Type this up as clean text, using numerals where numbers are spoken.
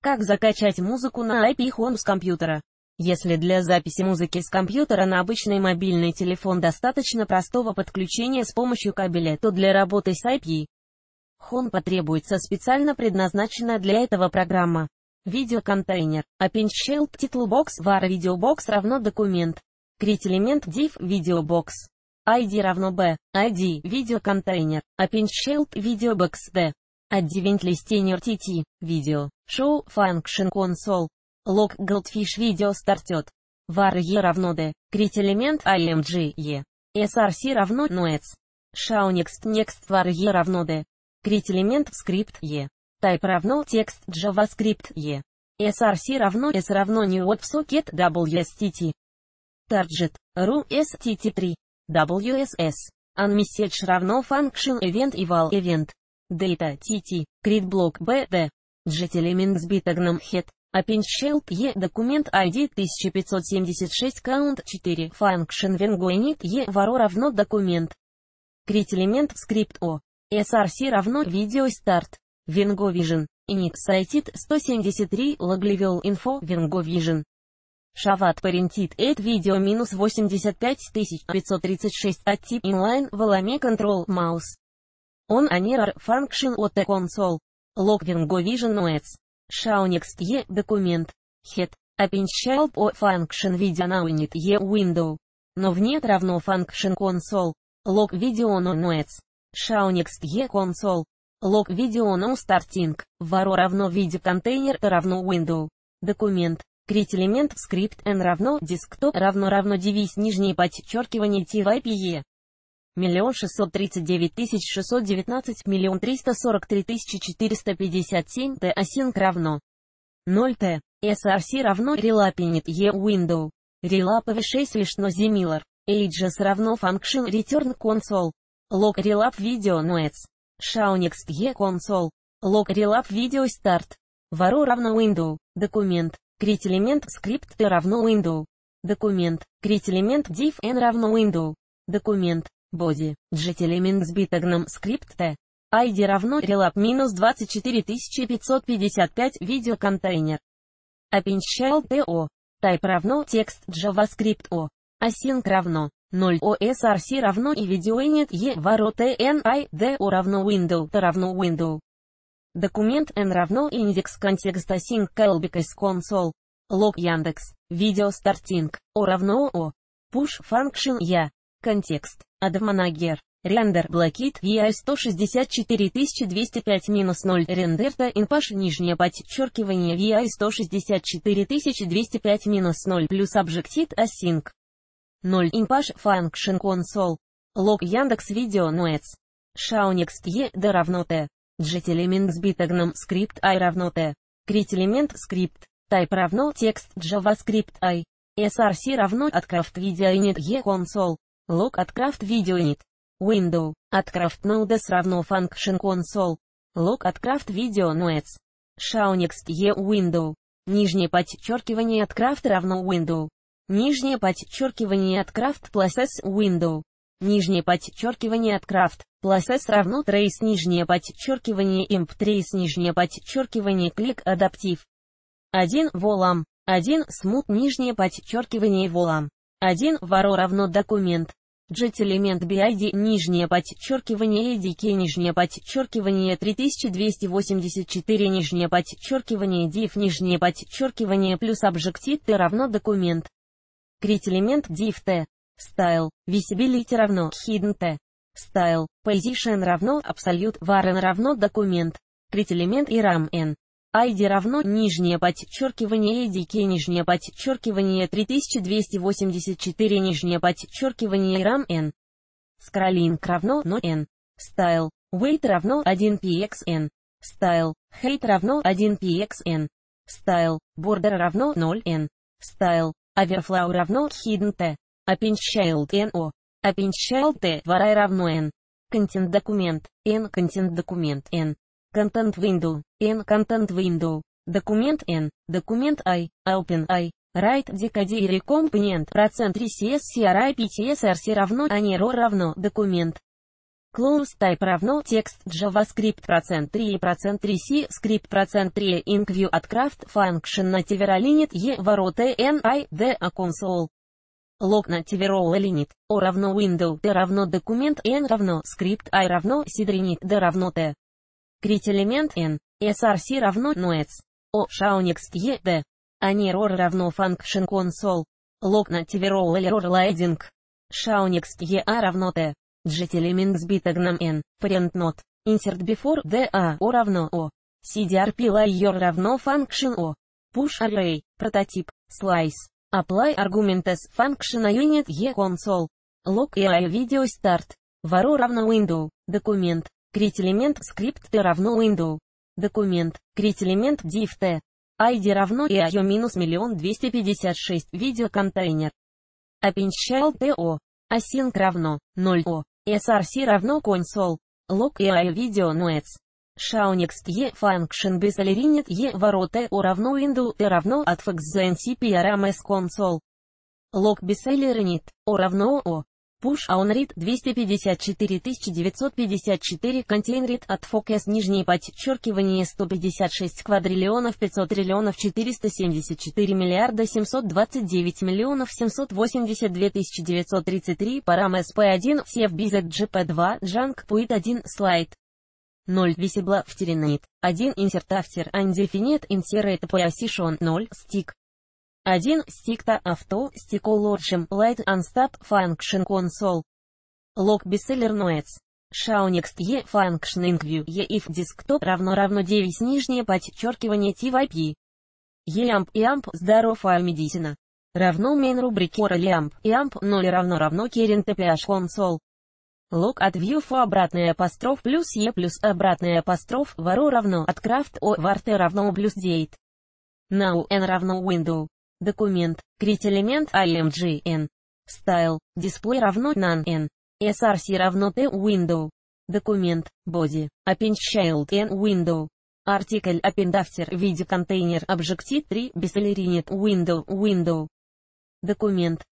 Как закачать музыку на IP-Home с компьютера? Если для записи музыки с компьютера на обычный мобильный телефон достаточно простого подключения с помощью кабеля, то для работы с IP-Home потребуется специально предназначенная для этого программа. Видеоконтейнер. Append Child Title Box var Video Box равно документ. Create элемент div Video Box. ID равно b. ID видеоконтейнер. Append Child Video Box d. Advent Listener TT. Video. Show Function Console. Log Goldfish Video Started. Var e равно d. Create элемент img e. src равно noets. Show Next var e равно d. Create элемент script e. Type равно текст JavaScript e. src равно s равно new WebSocket WSTT. Target. ru STT3. WSS. Unmessage равно function event eval event. Data TT. Create block BD. Jet element с битагном head. Append Child e документ ID 1576 count 4 function vengo init e var равно документ. Create элемент script o. src равно video start. Vengo Vision. Init cited 173 log level info Vengo Vision. Shavat parented at video минус 85536 at tip inline волами control mouse. On an error function от console. Log Vengo Vision noets. Show next e документ. Head. Append Child o function video now init e window. Но вnet равно function console. Log video no noets. Show next e console. Log video no starting. Var равно видеоконтейнер равно window. Документ. Create элемент script n равно desktop равно девиз нижнее подчеркивание type 1639619 1343457 t async равно 0 t. src равно relap init e window. Relap v6 лишно similar. Ages равно function return console. Log relap video noets. Show next e console. Log relap video start. Var равно window. Документ. Create элемент script t равно window. Документ. Create элемент div n равно window. Документ. Body. Jet элемент с битагном script t. ID равно relap минус 24555 видеоконтейнер. Append Child to. Type равно текст JavaScript o. Async равно 0 o src равно и video init e var tnid o равно window t равно window. Документ n равно индекс контекст async callback из console. Log Яндекс. Video starting. O равно o. Push function я. Контекст. Admanager. Render блокит VI 164205-0 рендерта inpash нижнее подчеркивание VI 164205-0 плюс objective async. 0 inpash function console. Log Яндекс Video noets. Show next e d равно t. Jet элемент с битагном script I равно t. Create элемент script. Type равно текст JavaScript I. src равно atcraft video init e console. Log atcraft video init. Window. Atcraft nodes равно function console. Log atcraft video noets. Show next e window. Нижнее подчеркивание atcraft равно window. Нижнее подчеркивание atcraft plus s window. Нижнее подчеркивание atcraft plus s равно trace нижнее подчеркивание imp trace нижнее подчеркивание click adaptive. 1 volam. 1 smooth нижнее подчеркивание volam. 1 var равно документ. Jet элемент bid нижнее подчеркивание adk нижнее подчеркивание 3284 нижнее подчеркивание div нижнее подчеркивание плюс objective t равно документ. Create элемент div t. Style. Visibility равно hidden t. Style. Position равно absolute var n равно документ. Create элемент iram n. ID равно нижнее подчеркивание adk нижнее подчеркивание 3284 нижнее подчеркивание iram n. Scrolling равно no n. Style. Weight равно 1pxn. Style. Height равно 1pxn. Style. Border равно 0n. Style. Overflow равно hidden t. Append Child no. Append Child t var равно n. Content документ n. Content документ n. Content window n. Content window. Документ n. Документ I. Open I. Write decodere component %recess CRI PTSRC равно ANERO равно документ. Close type равно текст JavaScript %3 скрипт %3 IncView от craft function native limit e ворота NID a console. Log native role limit o равно window t равно документ n равно скрипт I равно seed d равно t. Крит элемент n, src равно noets, o shownext e d. Ani error равно function console. Log native role error loading. Shownext e a равно t. Get element с битагном n, parent not. Insert before d a o равно o. CDRP layer равно function o. Push array, прототип, slice. Apply argument as function unit e console. Log AI video start. Varo равно window, документ. Create элемент скрипт t равно window. Документ. Create элемент div t. ID равно EIO минус 1 256 видео контейнер. Append child to. Async равно 0 o. src равно console. Log AI video noets. Shownext e function BSLRinit e ворота o равно window t равно atfx ncp rms console. Log BSLRinit o равно o. Push on read 254954 contain read от focus нижнее подчеркивание 156 квадриллионов 500 триллионов 474 миллиарда 729 миллионов 782 933 парам SP1 CFBZ GP2 Junk Point 1 слайд 0 Visible After 1 Insert After Undefined Insert Position 0 Stick 1 Stick Auto Stick Logem Light Unstop Function Console. Log Bestseller Notes. Shownext e Function IncView e if Desktop равно 9 нижнее подчеркивание TYP. EAMP EAMP здоровая медицина. Равно main рубрики EAMP EAMP 0 равно current PH Console. Log от view for обратный апостроф плюс e плюс обратный апостроф варо равно от craft o var равно плюс date. Now n равно window. Документ. Create элемент img n. Style. Display равно none n. src равно t window. Документ. Body. Append child n window. Article append after виде контейнер Objective 3 BSLRinit window. Документ.